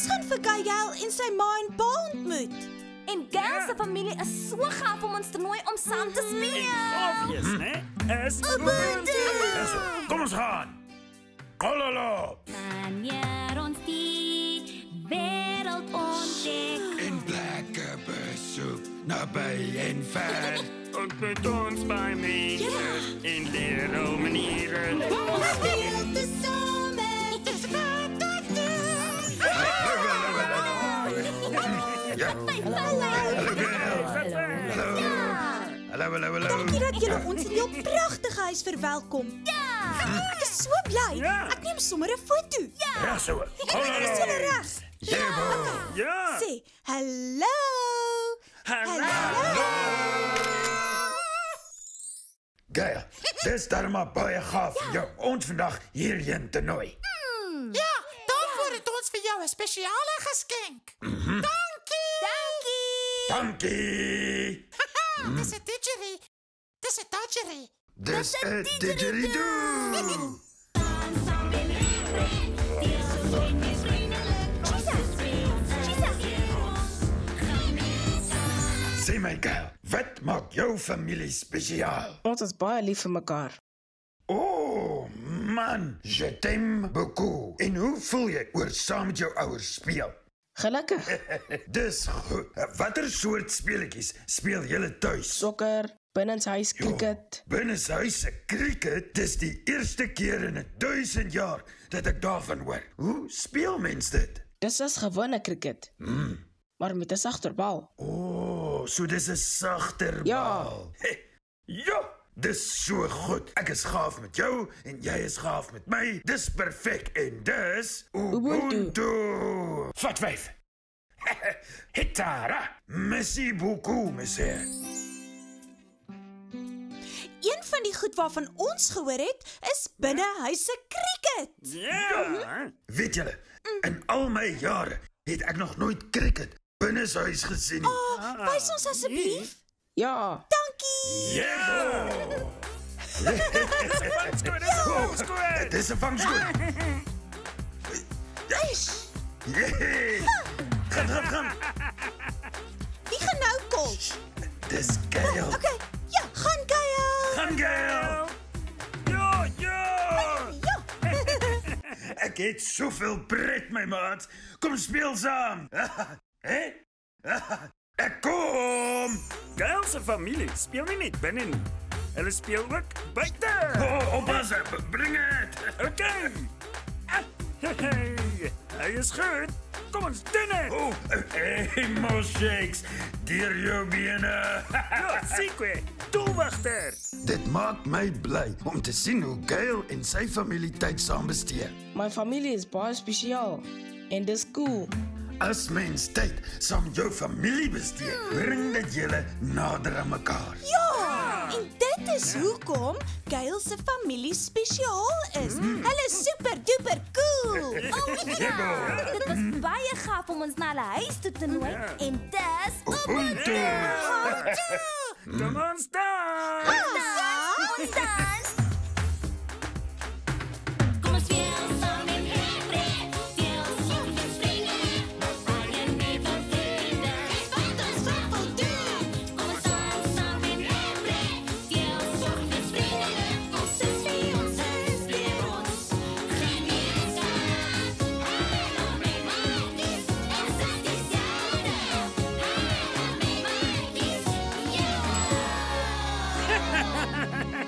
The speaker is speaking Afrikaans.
gaan vir Gael en sy ma en pa ontmoet. En Gael se familie is so gaaf om ons te nooi om saam te speel. Obvious, né? Is Ubuntu! Kom ons gaan. Hallo. Wanneer ons die wêreld ontdek. En plekke besoek, naby en ver. ook met ons by mense en leer al maniere. Ons speel tesame. Dis Vandag. Hallo. Dankie dat julle ons in jou pragtige huis verwelkom. Ek is so bly. Ek neem sommer 'n foto. Ja, so. Is julle reg? Ja. Sê hallo. Gael, dis darm baie gaaf jou ons vandag hierheen te nooi. Ja, daarvoor het ons vir jou 'n spesiale geskenk. Dankie. Dis 'n didgeridoo. Dis 'n didgeridoo. Dis 'n didgeridoo. Sê my Gael, wat maak jou familie spesiaal? Ons is baie lief vir mekaar. Oh, man, je t'aime beaucoup. En hoe voel jy oor saam met jou ouers speel? Gelukkig. Dis goed. Watter soort speletjies speel julle tuis? Sokker, binnenshuis cricket. Binnenshuis se cricket, dis die eerste keer in 1000 jaar dat ek daarvan hoor. Hoe speel mens dit? Dis is gewone cricket. Maar met 'n sagter bal. Oh, so dis 'n sagter Ja. bal. Ja, dis so goed. Ek is gaaf met jou en jy is gaaf met my. Dis perfek en dis Ubuntu. Vat 5. Hitara. Merci beaucoup, monsieur. Een van die goed waarvan ons gehoor het, is binnehuise cricket. Ja. Weet julle, in al my jare het ek nog nooit cricket binneshuis gesien nie. Wys ons asseblief. Ja. Dankie. Ja! Dit is 'n vangskoot. Yay! Gaan. Wie gaan nou kom? Dis Gael. Okay, ja, gaan Gael. Gaan Gael. Ja. Ja. Ek het soveel pret, my maat. Kom speel saam. Hè? Ek kom. Gael se familie speel nie net binne nie. Hulle speel ook buite. Oppas, bring dit. Okay. Hey, hy is goed. Kom ons doen dit. Oh, hey, milkshakes. Deur jou bene. Ja, seker. Doelwagter. Dit maak my bly om te sien hoe Gael en sy familie tyd saam bestee. My familie is baie spesiaal. En dis cool. As mens tyd saam met jou familie bestee, bring dit julle nader aan mekaar. Ja, en dit is hoekom Gael se familie spesiaal is. Hulle is super duper cool. Dit was baie gaaf om ons na hulle huis toe te nooi en dis Ubuntu. Kom ons dans. ons dans. Kom ons speel saam en hê speel saam en springen. Al je nieuwe vrienden. Wat ons zoveel doen. Kom ons dans saam en hê speel saam en springen. Ons is wie ons is, leer ons gemeenskap. Hallo my maatjies, ons is dieselfde. Hallo my maatjies, ja.